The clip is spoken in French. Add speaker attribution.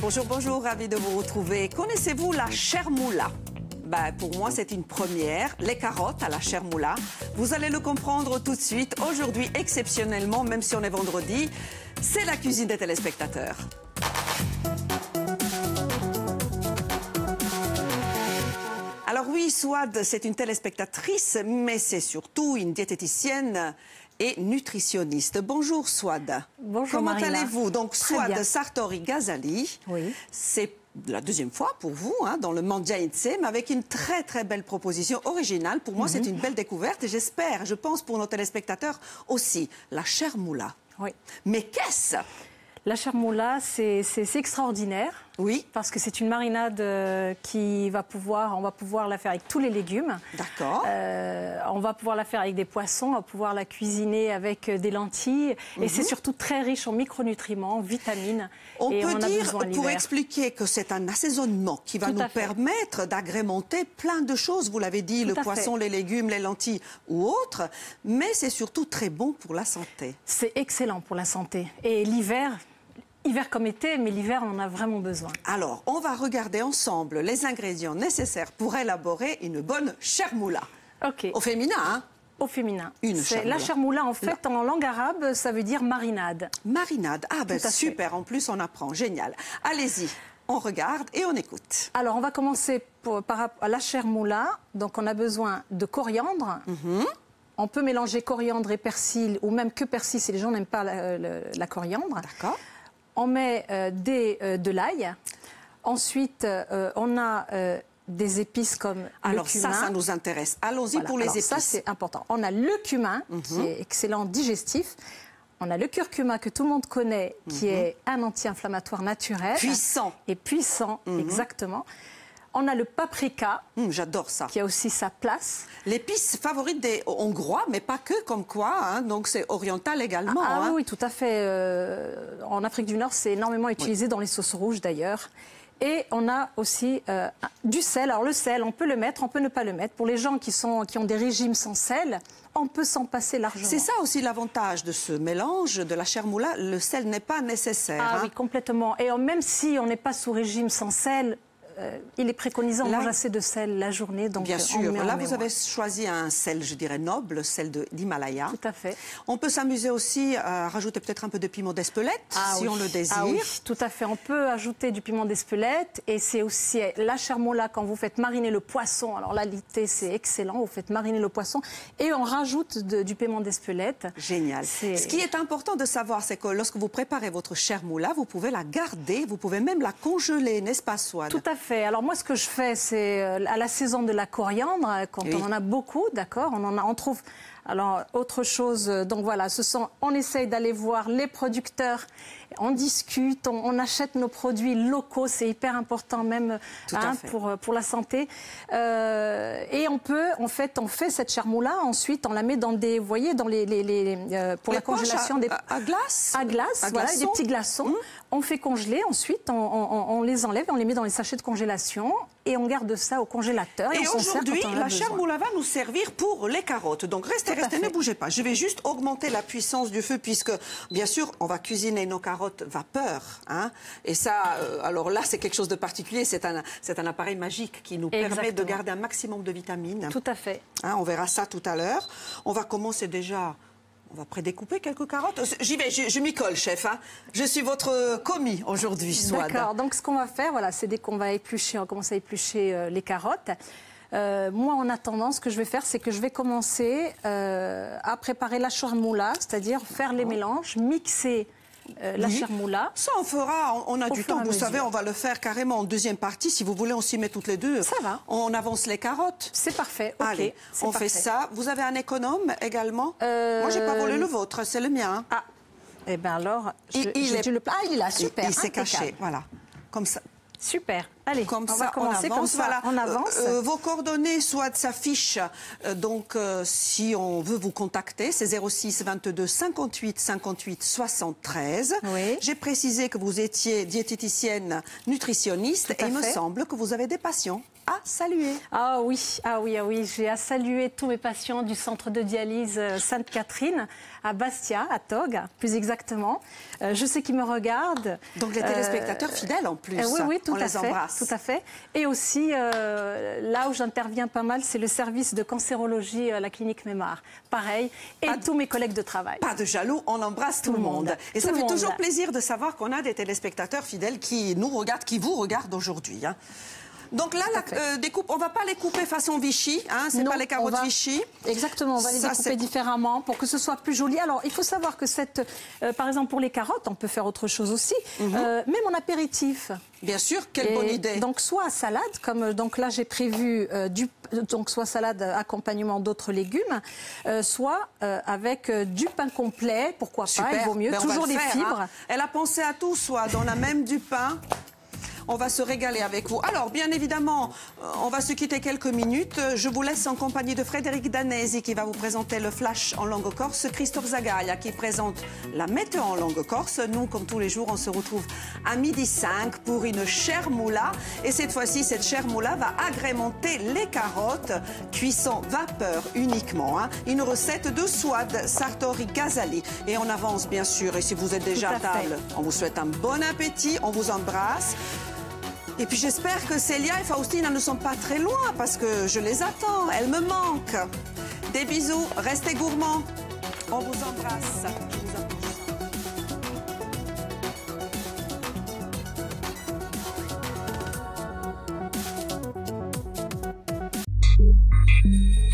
Speaker 1: Bonjour, bonjour, ravi de vous retrouver. Connaissez-vous la chermoula? Pour moi, c'est une première. Les carottes à la chermoula. Vous allez le comprendre tout de suite. Aujourd'hui, exceptionnellement, même si on est vendredi, c'est la cuisine des téléspectateurs. Alors oui, Souad, c'est une téléspectatrice, mais c'est surtout une diététicienne et nutritionniste. Bonjour Souad.
Speaker 2: Bonjour
Speaker 1: Comment
Speaker 2: Marina.
Speaker 1: allez-vous? Donc Souad Sartori Ghazali,
Speaker 2: oui.
Speaker 1: C'est la deuxième fois pour vous dans le Mangia Insem avec une très belle proposition originale. Pour moi, c'est une belle découverte et j'espère, je pense pour nos téléspectateurs aussi, la chermoula.
Speaker 2: Oui.
Speaker 1: Mais qu'est-ce?
Speaker 2: La chermoula, c'est extraordinaire.
Speaker 1: Oui.
Speaker 2: Parce que c'est une marinade on va pouvoir la faire avec tous les légumes.
Speaker 1: D'accord.
Speaker 2: On va pouvoir la faire avec des poissons, on va pouvoir la cuisiner avec des lentilles. Et c'est surtout très riche en micronutriments, en vitamines.
Speaker 1: On
Speaker 2: et
Speaker 1: peut
Speaker 2: on a
Speaker 1: dire,
Speaker 2: besoin
Speaker 1: pour
Speaker 2: l'hiver.
Speaker 1: expliquer que c'est un assaisonnement qui va
Speaker 2: Tout
Speaker 1: nous
Speaker 2: à fait.
Speaker 1: permettre d'agrémenter plein de choses. Vous l'avez dit, le
Speaker 2: Tout à
Speaker 1: poisson,
Speaker 2: fait.
Speaker 1: les légumes, les lentilles ou autres. Mais c'est surtout très bon pour la santé.
Speaker 2: C'est excellent pour la santé. Et l'hiver... Hiver comme été, mais l'hiver, on en a vraiment besoin.
Speaker 1: Alors, on va regarder ensemble les ingrédients nécessaires pour élaborer une bonne chermoula.
Speaker 2: OK.
Speaker 1: Au féminin, hein?
Speaker 2: Au féminin.
Speaker 1: Chermoula.
Speaker 2: La chermoula, en fait, en langue arabe, ça veut dire marinade.
Speaker 1: Marinade. Ah ben
Speaker 2: Tout à fait.
Speaker 1: super, en plus on apprend. Génial. Allez-y, on regarde et on écoute.
Speaker 2: Alors, on va commencer par rapport à la chermoula. Donc, on a besoin de coriandre. On peut mélanger coriandre et persil, ou même que persil si les gens n'aiment pas la coriandre.
Speaker 1: D'accord.
Speaker 2: On met de l'ail. Ensuite, on a des épices comme
Speaker 1: Alors
Speaker 2: le cumin.
Speaker 1: ça nous intéresse. Allons-y pour les épices.
Speaker 2: Ça, c'est important. On a le cumin, qui est excellent digestif. On a le curcuma que tout le monde connaît, qui est un anti-inflammatoire naturel.
Speaker 1: Puissant.
Speaker 2: Et puissant, exactement. On a le paprika.
Speaker 1: J'adore ça.
Speaker 2: Qui a aussi sa place.
Speaker 1: L'épice favorite des Hongrois, mais pas que, comme quoi. Donc c'est oriental également.
Speaker 2: Oui, tout à fait. En Afrique du Nord, c'est énormément utilisé dans les sauces rouges d'ailleurs. Et on a aussi du sel. Alors le sel, on peut le mettre, on peut ne pas le mettre. Pour les gens qui ont des régimes sans sel, on peut s'en passer largement.
Speaker 1: C'est ça aussi l'avantage de ce mélange de la chermoula. Le sel n'est pas nécessaire.
Speaker 2: Oui, complètement. Et même si on n'est pas sous régime sans sel, il est préconisé, on mange assez de sel la journée. Donc
Speaker 1: bien sûr. Là, vous avez choisi un sel, je dirais, noble, sel d'Himalaya.
Speaker 2: Tout à fait.
Speaker 1: On peut s'amuser aussi à rajouter peut-être un peu de piment d'Espelette, si on le désire.
Speaker 2: Ah oui, tout à fait. On peut ajouter du piment d'Espelette. Et c'est aussi la chermoula, quand vous faites mariner le poisson. Alors là, l'idée, c'est excellent. Vous faites mariner le poisson et on rajoute du piment d'Espelette.
Speaker 1: Génial. Ce qui est important de savoir, c'est que lorsque vous préparez votre chermoula, vous pouvez la garder, vous pouvez même la congeler, n'est-ce pas, Souad?
Speaker 2: Tout à fait. Alors moi, ce que je fais, c'est à la saison de la coriandre, quand on en a beaucoup, d'accord, on trouve. Alors, autre chose, donc voilà, on essaye d'aller voir les producteurs, on discute, on achète nos produits locaux, c'est hyper important même pour la santé. Et on fait cette chermoula, ensuite on la met dans des, vous voyez, dans pour la congélation
Speaker 1: à glace.
Speaker 2: À glace, voilà, des petits glaçons. On fait congeler, ensuite on les enlève, on les met dans les sachets de congélation et on garde ça au congélateur.
Speaker 1: Et aujourd'hui, la chermoula va nous servir pour les carottes. Donc restez, ne bougez pas. Je vais juste augmenter la puissance du feu puisque, bien sûr, on va cuisiner nos carottes vapeur. Et ça, alors là, c'est quelque chose de particulier. C'est un appareil magique qui nous permet de garder un maximum de vitamines.
Speaker 2: Tout à fait.
Speaker 1: On verra ça tout à l'heure. On va commencer déjà... On va prédécouper quelques carottes. J'y vais, je m'y colle, chef. Je suis votre commis aujourd'hui, Souad.
Speaker 2: D'accord. Donc, ce qu'on va faire, voilà, c'est dès qu'on va éplucher, on commence à éplucher les carottes. Moi, en attendant, ce que je vais faire, c'est que je vais commencer à préparer la chermoula, c'est-à-dire faire les mélanges, mixer la chermoula.
Speaker 1: Ça, on fera, on a du temps, vous savez, on va le faire carrément en deuxième partie. Si vous voulez, on s'y met toutes les deux.
Speaker 2: Ça va.
Speaker 1: On avance les carottes.
Speaker 2: C'est parfait, ok.
Speaker 1: Allez, on fait ça. Vous avez un économe également? Moi, j'ai pas volé le vôtre, c'est le mien.
Speaker 2: Ah, eh bien alors,
Speaker 1: il
Speaker 2: est là, super.
Speaker 1: Il s'est caché, voilà, comme ça.
Speaker 2: Super. Allez,
Speaker 1: comme
Speaker 2: on va commencer comme ça.
Speaker 1: Voilà.
Speaker 2: On avance.
Speaker 1: Vos coordonnées, soit s'affichent. Donc, si on veut vous contacter, c'est 06 22 58 58 73.
Speaker 2: Oui.
Speaker 1: J'ai précisé que vous étiez diététicienne nutritionniste et il me semble que vous avez des patients. à saluer.
Speaker 2: Ah oui, ah oui, ah oui. J'ai à saluer tous mes patients du centre de dialyse Sainte-Catherine à Bastia, à Tog, plus exactement. Je sais qu'ils me regardent.
Speaker 1: Donc les téléspectateurs fidèles en plus.
Speaker 2: Oui, oui, tout
Speaker 1: on
Speaker 2: à
Speaker 1: les
Speaker 2: fait,
Speaker 1: embrasse.
Speaker 2: tout à fait. Et aussi, là où j'interviens pas mal, c'est le service de cancérologie à la clinique Mémar. Pareil, et tous mes collègues de travail.
Speaker 1: Pas de jaloux, on embrasse tout le monde. Et
Speaker 2: Tout
Speaker 1: ça
Speaker 2: le
Speaker 1: fait
Speaker 2: monde.
Speaker 1: toujours plaisir de savoir qu'on a des téléspectateurs fidèles qui nous regardent, qui vous regardent aujourd'hui. Hein. Donc là, la découpe, on ne va pas les couper façon Vichy, hein, c'est pas les carottes Vichy.
Speaker 2: Exactement, on va les découper différemment pour que ce soit plus joli. Alors, il faut savoir que par exemple, pour les carottes, on peut faire autre chose aussi, même en apéritif.
Speaker 1: Bien sûr, quelle bonne idée.
Speaker 2: Donc, soit à salade, comme donc là, j'ai prévu soit salade accompagnement d'autres légumes, soit avec du pain complet, pourquoi pas, il vaut mieux, toujours des fibres.
Speaker 1: Hein. Elle a pensé à tout, soit on a même du pain. On va se régaler avec vous. Alors, bien évidemment, on va se quitter quelques minutes. Je vous laisse en compagnie de Frédéric Danesi qui va vous présenter le flash en langue corse, Christophe Zagaia qui présente la météo en langue corse. Nous, comme tous les jours, on se retrouve à 12h05 pour une chermoula. Et cette fois-ci, cette chermoula va agrémenter les carottes, cuisson vapeur uniquement. Hein. Une recette de Souad Sartori Ghazali. Et on avance, bien sûr. Et si vous êtes déjà à table, on vous souhaite un bon appétit. On vous embrasse. Et puis j'espère que Célia et Faustina ne sont pas très loin parce que je les attends, elles me manquent. Des bisous, restez gourmands. On vous embrasse. Je vous embrasse.